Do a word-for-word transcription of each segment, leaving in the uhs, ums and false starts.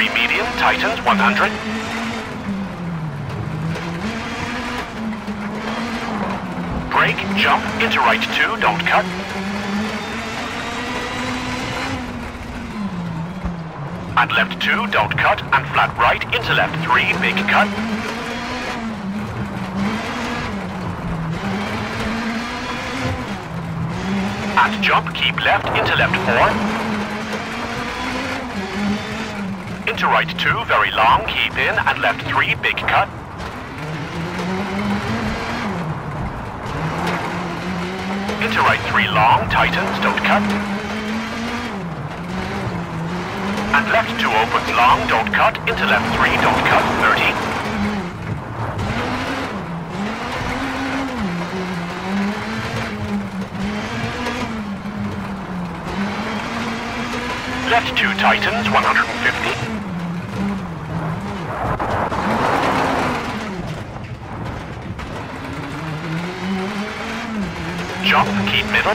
three medium, tightens one hundred. Brake, jump, into right two, don't cut. And left two, don't cut, and flat right, into left three, big cut. And jump, keep left, into left four. Into right two, very long, keep in, and left three, big cut. Into right three, long, tightens, don't cut. And left two opens, long, don't cut, into left three, don't cut, thirty. Left two tightens, one hundred fifty. Jump, keep middle.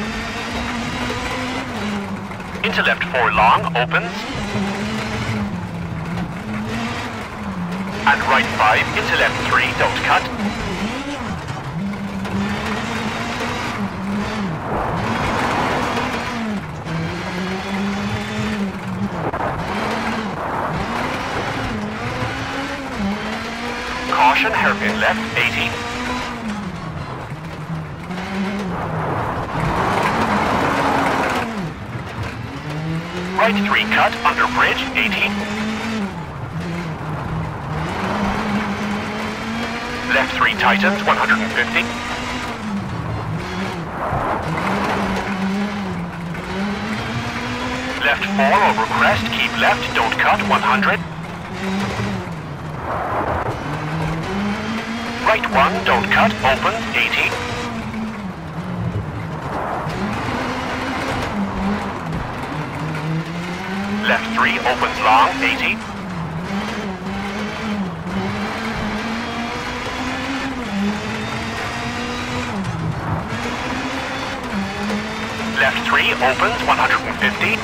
Into left four long, opens. And right five, into left three, don't cut. Caution, hairpin left, eighty. Right three cut, under bridge, eighty. Left three tightens, one hundred fifty. Left four over crest, keep left, don't cut, one hundred. Right one, don't cut, opens, eighty. Left three, opens long, eighty. Left three, opens, one hundred fifty.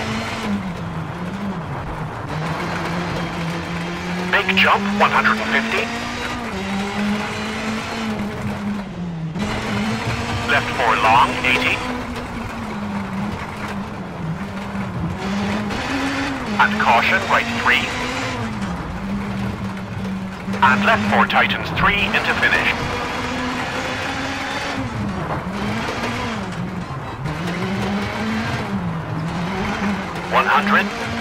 Big jump, one hundred fifty. Left four long, eighty. And caution, right three. And left four tightens three into finish. one hundred.